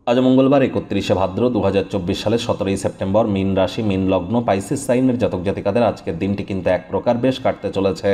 আজ মঙ্গলবার 31শে ভাদ্র 2024 সালের 17ই সেপ্টেম্বর। মীন রাশি, মীন লগ্ন, পাইসিস সাইনের জাতক জাতিকাদের আজকের দিনটি কিন্তু এক প্রকার বেশ কাটতে চলেছে।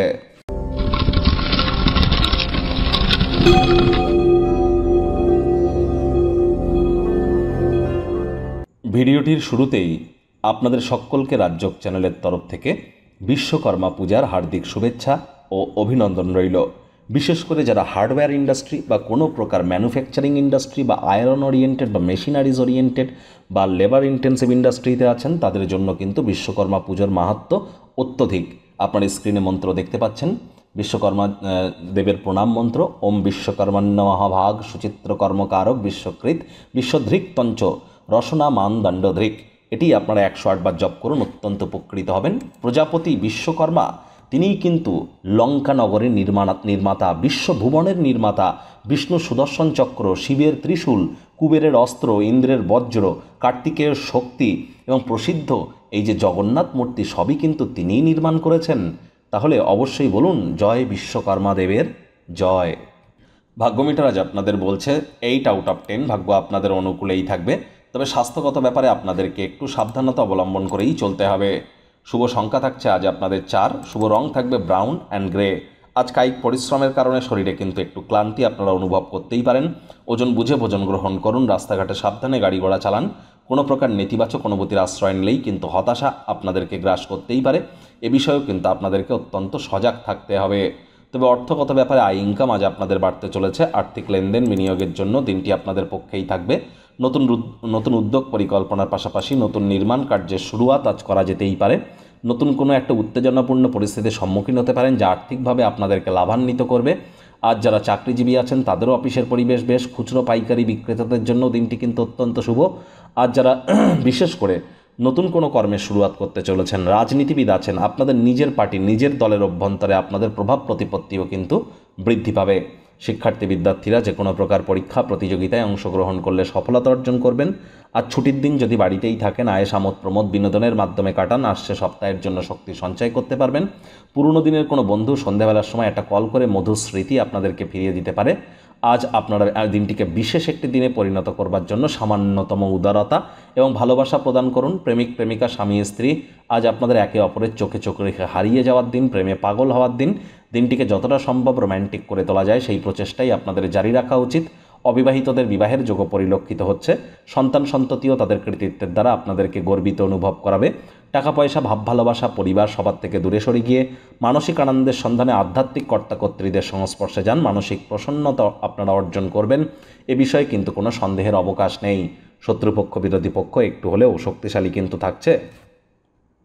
ভিডিওটির শুরুতেই আপনাদের সকলকে রাজযোগ চ্যানেলের তরফ থেকে বিশ্বকর্মা পূজার হার্দিক শুভেচ্ছা ও অভিনন্দন রইল। বিশেষ করে যারা হার্ডওয়্যার ইন্ডাস্ট্রি বা কোনো প্রকার ম্যানুফ্যাকচারিং ইন্ডাস্ট্রি বা আয়রন ওরিয়েন্টেড বা মেশিনারিজ ওরিয়েন্টেড বা লেবার ইন্টেন্সিভ ইন্ডাস্ট্রিতে আছেন, তাদের জন্য কিন্তু বিশ্বকর্মা পুজোর মাহাত্ম্য অত্যধিক। আপনার স্ক্রিনে মন্ত্র দেখতে পাচ্ছেন, বিশ্বকর্মা দেবের প্রণাম মন্ত্র। ওম বিশ্বকর্মাণ্য মহাভাগ সুচিত্র কর্মকারক বিশ্বকৃত বিশ্বধৃক তঞ্চ রসনা মান দণ্ডধৃক। এটি আপনারা 108 বার জপ করুন, অত্যন্ত উপকৃত হবেন। প্রজাপতি বিশ্বকর্মা তিনিই কিন্তু লঙ্কা নগরের নির্মাতা, বিশ্বভুবনের নির্মাতা। বিষ্ণু সুদর্শন চক্র, শিবের ত্রিশূল, কুবেরের অস্ত্র, ইন্দ্রের বজ্র, কার্তিকেয়ের শক্তি এবং প্রসিদ্ধ এই যে জগন্নাথ মূর্তি, সবই কিন্তু তিনিই নির্মাণ করেছেন। তাহলে অবশ্যই বলুন জয় বিশ্বকর্মা দেবের জয়। ভাগ্যমিটার আজ আপনাদের বলছে 8 আউট অফ 10 ভাগ্য আপনাদের অনুকূলেই থাকবে। তবে স্বাস্থ্যগত ব্যাপারে আপনাদেরকে একটু সাবধানতা অবলম্বন করেই চলতে হবে। শুভ সংখ্যা থাকছে আজ আপনাদের 4, শুভ রং থাকবে ব্রাউন অ্যান্ড গ্রে। আজ কায়িক পরিশ্রমের কারণে শরীরে কিন্তু একটু ক্লান্তি আপনারা অনুভব করতেই পারেন। ওজন বুঝে ভোজন গ্রহণ করুন, রাস্তাঘাটে সাবধানে গাড়ি ঘোড়া চালান। কোনো প্রকার নেতিবাচক অনুভূতির আশ্রয় নিলেই কিন্তু হতাশা আপনাদেরকে গ্রাস করতেই পারে। এ বিষয়েও কিন্তু আপনাদেরকে অত্যন্ত সজাগ থাকতে হবে। তবে অর্থগত ব্যাপারে আয় ইনকাম আজ আপনাদের বাড়তে চলেছে। আর্থিক লেনদেন বিনিয়োগের জন্য দিনটি আপনাদের পক্ষেই থাকবে। নতুন উদ্যোগ পরিকল্পনার পাশাপাশি নতুন নির্মাণ কার্যের শুরুয়াত আজ করা যেতেই পারে। নতুন কোনো একটা উত্তেজনাপূর্ণ পরিস্থিতির সম্মুখীন হতে পারেন, যা আর্থিকভাবে আপনাদেরকে লাভান্বিত করবে। আজ যারা চাকরিজীবী আছেন তাদেরও অফিসের পরিবেশ বেশ। খুচরো পাইকারি বিক্রেতাদের জন্য দিনটি কিন্তু অত্যন্ত শুভ। আজ যারা বিশেষ করে নতুন কোনো কর্মের শুরুয়াত করতে চলেছেন, রাজনীতিবিদ আছেন, আপনাদের নিজের পার্টি, নিজের দলের অভ্যন্তরে আপনাদের প্রভাব প্রতিপত্তিও কিন্তু বৃদ্ধি পাবে। শিক্ষার্থী বিদ্যার্থীরা যে কোনো প্রকার পরীক্ষা প্রতিযোগিতায় অংশগ্রহণ করলে সফলতা অর্জন করবেন। আজ ছুটির দিন যদি বাড়িতেই থাকেন, আয়েস আমোদ প্রমোদ বিনোদনের মাধ্যমে কাটান। আসছে সপ্তাহের জন্য শক্তি সঞ্চয় করতে পারবেন। পুরনো দিনের কোনো বন্ধু সন্ধ্যাবেলার সময় একটা কল করে মধুর স্মৃতি আপনাদেরকে ফিরিয়ে দিতে পারে। আজ আপনারা দিনটিকে বিশেষ একটি দিনে পরিণত করবার জন্য সামান্যতম উদারতা এবং ভালোবাসা প্রদান করুন। প্রেমিক প্রেমিকা, স্বামী স্ত্রী আজ আপনাদের একে অপরের চোখে চোখ রেখে হারিয়ে যাওয়ার দিন, প্রেমে পাগল হওয়ার দিন। দিনটিকে যতটা সম্ভব রোম্যান্টিক করে তোলা যায় সেই প্রচেষ্টাই আপনাদের জারি রাখা উচিত। অবিবাহিতদের বিবাহের যোগ পরিলক্ষিত হচ্ছে। সন্তান সন্ততিও তাদের কৃতিত্বের দ্বারা আপনাদেরকে গর্বিত অনুভব করাবে। টাকা পয়সা, ভাব ভালোবাসা, পরিবার সবার থেকে দূরে সরে গিয়ে মানসিক আনন্দের সন্ধানে আধ্যাত্মিক কর্তাকর্ত্রীদের সংস্পর্শে যান। মানসিক প্রসন্নতা আপনারা অর্জন করবেন। এ বিষয়ে কিন্তু কোনো সন্দেহের অবকাশ নেই। শত্রুপক্ষ বিরোধী পক্ষ একটু হলেও শক্তিশালী কিন্তু থাকছে।